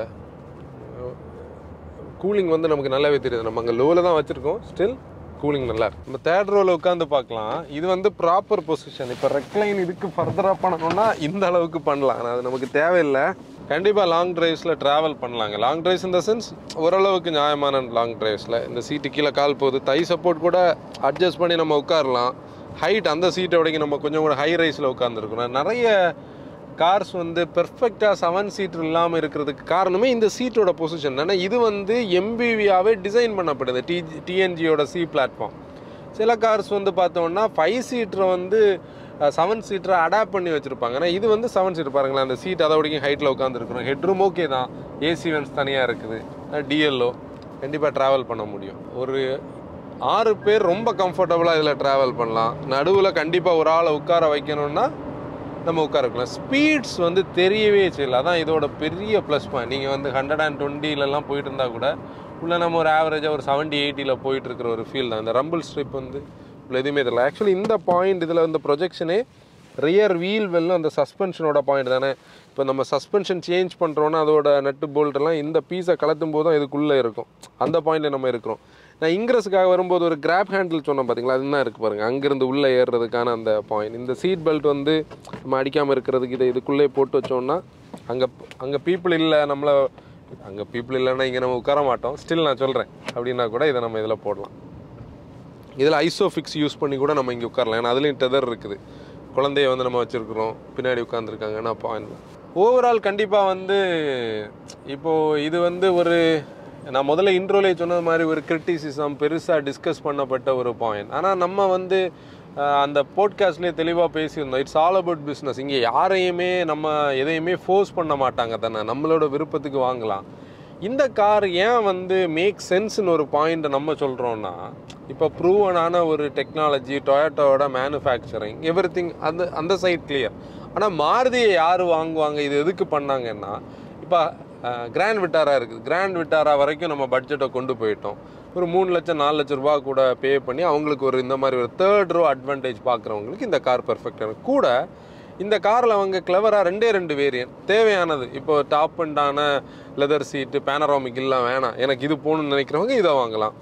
கூலிங் வந்து நமக்கு நல்லாவே தெரியுது. நம்ம அங்கே லோவில் தான் வச்சுருக்கோம், ஸ்டில் கூலிங் நல்லா இருக்குது. நம்ம தேர்ட் ரோவில் உட்காந்து பார்க்கலாம். இது வந்து ப்ராப்பர் பொசிஷன். இப்போ ரெக்லைன் இதுக்கு ஃபர்தராக பண்ணணும்னா இந்த அளவுக்கு பண்ணலாம், ஆனால் அது நமக்கு தேவையில்லை. கண்டிப்பாக லாங் ட்ரைவ்ஸில் ட்ராவல் பண்ணலாங்க. லாங் ட்ரைவ்ஸ் இந்த சென்ஸ் ஓரளவுக்கு நியாயமான லாங் ட்ரைவ்ஸில் இந்த சீட்டு கீழே கால் போகுது, தை சப்போர்ட் கூட அட்ஜஸ்ட் பண்ணி நம்ம உட்காரலாம். ஹைட் அந்த சீட்டை வரைக்கும் நம்ம கொஞ்சம் கூட ஹை ரைஸில் உட்காந்துருக்கணும். நிறைய கார்ஸ் வந்து பெர்ஃபெக்டாக 7 சீட்டர் இல்லாமல் இருக்கிறதுக்கு காரணமே இந்த சீட்டோட பொசிஷன். ஏன்னா இது வந்து எம்பிவியாகவே டிசைன் பண்ணப்படுது, டிஎன்ஜியோட சி பிளாட்ஃபார்ம். சில கார்ஸ் வந்து பார்த்தோம்னா 5 சீட்டரை வந்து 7 சீட்டரை அடாப்ட் பண்ணி வச்சுருப்பாங்க. ஆனால் இது வந்து 7 சீட்டர் பாருங்களேன். அந்த சீட் அதை வரைக்கும் ஹைட்டில் உட்காந்துருக்கணும். ஹெட்ரூம் ஓகே தான், ஏசி வென்ஸ் தனியாக இருக்குது, டிஎல்ஓ கண்டிப்பாக ட்ராவல் பண்ண முடியும். ஒரு 6 பேர் ரொம்ப கம்ஃபர்டபுளாக இதில் ட்ராவல் பண்ணலாம். நடுவில் கண்டிப்பாக ஒரு ஆளை உட்கார வைக்கணும்னா நம்ம உட்கார வைக்கலாம். ஸ்பீட்ஸ் வந்து தெரியவே செய்யல, அதான் இதோட பெரிய ப்ளஸ் பாயிண்ட். நீங்கள் வந்து 120லலாம் போயிட்டு இருந்தால் கூட உள்ள நம்ம ஒரு ஆவரேஜாக ஒரு 70-80ல் போயிட்டுருக்கிற ஒரு ஃபீல் தான். இந்த ரம்பிள் ஸ்ட்ரிப் வந்து இவ்வளோ எதுவுமே தெரியல. ஆக்சுவலி இந்த பாயிண்ட் இதில் வந்து ப்ரொஜெக்ஷனே ரியர் வீல் வெல்லும் அந்த சஸ்பென்ஷனோட பாயிண்ட் தானே. இப்போ நம்ம சஸ்பென்ஷன் சேஞ்ச் பண்ணுறோன்னா அதோட நட்டு போல்ட்டெல்லாம் இந்த பீஸை கலத்தும் போது தான் இதுக்குள்ளே இருக்கும். அந்த பாயிண்டில் நம்ம இருக்கிறோம். நான் இங்கிரஸுக்காக வரும்போது ஒரு கிராப் ஹேண்டில் சொன்னேன் பார்த்தீங்களா, அதுதான் இருக்குது பாருங்கள். அங்கேருந்து உள்ளே ஏறுறதுக்கான அந்த பாயிண்ட். இந்த சீட் பெல்ட் வந்து நம்ம அடிக்காமல் இருக்கிறதுக்கு இதை இதுக்குள்ளே போட்டு வச்சோன்னா அங்கே பீப்புள் இல்லை, நம்மளை அங்கே பீப்புள் இல்லைன்னா இங்கே நம்ம உட்கார மாட்டோம். ஸ்டில் நான் சொல்கிறேன் அப்படின்னா கூட இதை நம்ம இதில் போடலாம். இதில் ஐசோஃபிக்ஸ் யூஸ் பண்ணி கூட நம்ம இங்கே உட்காரலாம். ஏன்னா அதுலேயும் டெதர் இருக்குது. குழந்தைய வந்து நம்ம வச்சுருக்குறோம், பின்னாடி உட்காந்துருக்காங்கன்னா பாயிண்ட். ஓவரால் கண்டிப்பாக வந்து இப்போது இது வந்து ஒரு நான் முதல்ல இன்ட்ரோலே சொன்னது மாதிரி ஒரு கிரிட்டிசிசம் பெருசாக டிஸ்கஸ் பண்ணப்பட்ட ஒரு பாயிண்ட். ஆனால் நம்ம வந்து அந்த போட்காஸ்ட்லேயே தெளிவாக பேசியிருந்தோம். It's all about business. இங்கே யாரையுமே நம்ம எதையுமே ஃபோர்ஸ் பண்ண மாட்டாங்க தானே, நம்மளோட விருப்பத்துக்கு வாங்கலாம். இந்த கார் ஏன் வந்து மேக் சென்ஸ்னு ஒரு பாயிண்ட்டை நம்ம சொல்கிறோன்னா, இப்போ ப்ரூவனான ஒரு டெக்னாலஜி, டொயோட்டோட மேனுஃபேக்சரிங், எவ்ரி திங் அந்த சைட் கிளியர். ஆனால் மாருதியை யார் வாங்குவாங்க? இது எதுக்கு பண்ணாங்கன்னா, இப்போ கிராண்ட் விட்டாரா இருக்குது, கிராண்ட் விட்டாரா வரைக்கும் நம்ம பட்ஜெட்டை கொண்டு போயிட்டோம். ஒரு 3 லட்சம் 4 லட்ச ரூபா கூட பே பண்ணி அவங்களுக்கு ஒரு இந்த மாதிரி ஒரு தேர்ட் ரோ அட்வான்டேஜ் பார்க்குறவங்களுக்கு இந்த கார் பெர்ஃபெக்டான கூட. இந்த காரில் அவங்க கிளவராக 2 வேரியன்ட் தேவையானது. இப்போ டாப் அண்டான லெதர் சீட்டு, பேனராமிக் இல்லை வேணாம், எனக்கு இது போகணுன்னு நினைக்கிறவங்க இதை வாங்கலாம்.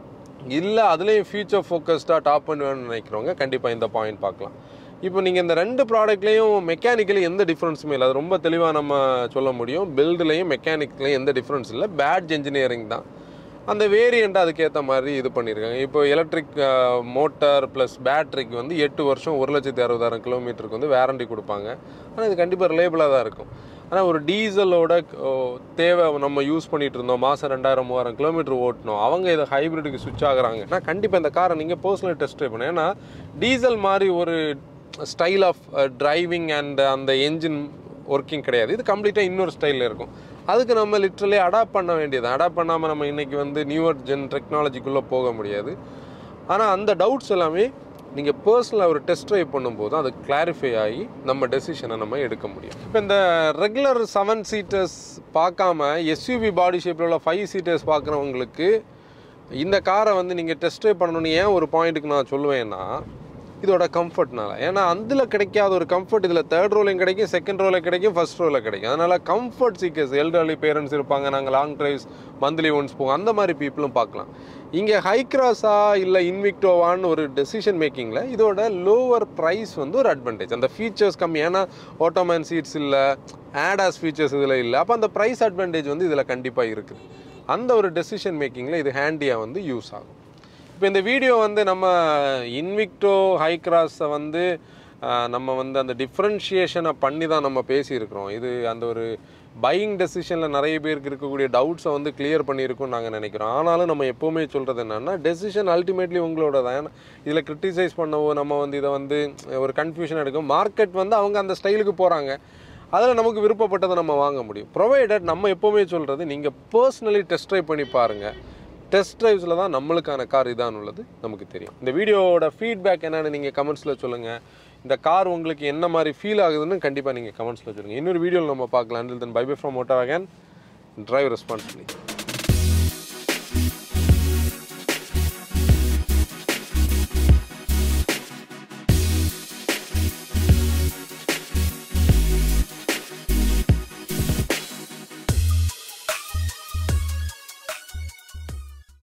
இல்லை அதுலேயும் ஃபியூச்சர் ஃபோக்கஸ்டாக டாப் அண்ட் வேணும்னு நினைக்கிறவங்க கண்டிப்பாக இந்த பாயிண்ட் பார்க்கலாம். இப்போ நீங்கள் இந்த 2 ப்ராடக்ட்லேயும் மெக்கானிக்கலி எந்த டிஃப்ரென்ஸுமே இல்லை, அது ரொம்ப தெளிவாக நம்ம சொல்ல முடியும். பில்டுலேயும் மெக்கானிக்லேயும் எந்த டிஃப்ரென்ஸ் இல்லை, பேட்ஜ் இன்ஜினியரிங் தான். அந்த வேரியண்ட்டை அதுக்கேற்ற மாதிரி இது பண்ணியிருக்காங்க. இப்போ எலக்ட்ரிக் மோட்டார் ப்ளஸ் பேட்ரிக்கு வந்து 8 வருஷம் 1,60,000 கிலோமீட்டருக்கு வந்து வேரண்டி கொடுப்பாங்க. ஆனால் இது கண்டிப்பாக ரிலேபிளாக தான் இருக்கும். ஆனால் ஒரு டீசலோட தேவை நம்ம யூஸ் பண்ணிகிட்டு இருந்தோம், மாதம் 2000-3000 கிலோமீட்டர் ஓட்டணும், அவங்க இதை ஹைப்ரிட்டுக்கு சுவிட்ச் ஆகுறாங்க. ஆனால் கண்டிப்பாக இந்த காரை நீங்கள் பர்சனலி டெஸ்ட் ட்ரைவ் பண்ணணும். ஏன்னா டீசல் மாதிரி ஒரு ஸ்டைல் ஆஃப் டிரைவிங் அண்ட் அந்த என்ஜின் ஒர்க்கிங் கிடையாது. இது கம்ப்ளீட்டாக இன்னொரு ஸ்டைலில் இருக்கும். அதுக்கு நம்ம லிட்ரலி அடாப்ட் பண்ண வேண்டியது. அடாப்ட் பண்ணாமல் நம்ம இன்றைக்கி வந்து நியூவர் ஜென் டெக்னாலஜிக்குள்ளே போக முடியாது. ஆனால் அந்த டவுட்ஸ் எல்லாமே நீங்கள் பர்சனலாக ஒரு டெஸ்ட் ட்ரைவ் பண்ணும்போது அது கிளாரிஃபை ஆகி நம்ம டெசிஷனை நம்ம எடுக்க முடியும். இப்போ இந்த ரெகுலர் 7 சீட்டர்ஸ் பார்க்காம எஸ்யூவி பாடி ஷேப்பில் உள்ள 5 சீட்டர்ஸ் பார்க்குறவங்களுக்கு இந்த காரை வந்து நீங்கள் டெஸ்ட் ட்ரைவ் பண்ணணும்னு ஏன் ஒரு பாயிண்ட்டுக்கு நான் சொல்லுவேன்னா, இதோட கம்ஃபர்ட்னால. ஏன்னா அதில் கிடைக்காத ஒரு கம்ஃபர்ட் இதில் தேர்ட் ரோலையும் கிடைக்கும், செகண்ட் ரோவில் கிடைக்கும், ஃபர்ஸ்ட் ரோவில் கிடைக்கும். அதனால் கம்ஃபர்ட் சீக்கர்ஸ், எல்டர்லி பேரண்ட்ஸ் இருப்பாங்க, நாங்கள் லாங் ட்ரைவ்ஸ் மந்த்லி ஒன்ஸ் போவோம், அந்த மாதிரி பீப்புளும் பார்க்கலாம். இங்கே ஹைக்ராஸா இல்லை இன்விக்டோவான்னு ஒரு டெசிஷன் மேக்கிங்கில் இதோட லோவர் ப்ரைஸ் வந்து ஒரு அட்வான்டேஜ். அந்த ஃபீச்சர்ஸ் கம்மி, ஏன்னா ஆட்டோமேன் சீட்ஸ் இல்லை, ஆடாஸ் ஃபீச்சர்ஸ் இதில் இல்லை. அப்போ அந்த ப்ரைஸ் அட்வான்டேஜ் வந்து இதில் கண்டிப்பாக இருக்குது. அந்த ஒரு டெசிஷன் மேக்கிங்கில் இது ஹேண்டியாக வந்து யூஸ் ஆகும். இப்போ இந்த வீடியோ வந்து நம்ம இன்விக்டோ ஹைக்ராஸை வந்து நம்ம வந்து அந்த டிஃப்ரென்ஷியேஷனை பண்ணி தான் நம்ம பேசியிருக்கிறோம். இது அந்த ஒரு பையிங் டெசிஷனில் நிறைய பேருக்கு இருக்கக்கூடிய டவுட்ஸை வந்து கிளியர் பண்ணியிருக்கும்னு நாங்கள் நினைக்கிறோம். ஆனாலும் நம்ம எப்போவுமே சொல்கிறது என்னென்னா, டெசிஷன் அல்டிமேட்லி உங்களோட தான். ஏன்னா இதில் கிரிட்டிசைஸ் பண்ணவோ நம்ம வந்து இதை வந்து ஒரு கன்ஃபியூஷன் எடுக்கும். மார்க்கெட் வந்து அவங்க அந்த ஸ்டைலுக்கு போகிறாங்க, அதில் நமக்கு விருப்பப்பட்டதை நம்ம வாங்க முடியும். ப்ரொவைடட் நம்ம எப்போவுமே சொல்கிறது, நீங்கள் பர்சனலி டெஸ்ட் ட்ரைவ் பண்ணி பாருங்கள். டெஸ்ட் ட்ரைவ்ஸில் தான் நம்மளுக்கான கார் இதான் உள்ளது நமக்கு தெரியும். இந்த வீடியோவோட ஃபீட்பேக் என்னென்னு நீங்கள் கமெண்ட்ஸில் சொல்லுங்கள். இந்த கார் உங்களுக்கு என்ன மாதிரி ஃபீல் ஆகுதுன்னு கண்டிப்பாக நீங்கள் கமெண்ட்ஸில் சொல்லுங்கள். இன்னொரு வீடியோவில் நம்ம பார்க்கலாம். Until then, bye bye from MotoWagon. Drive responsibly.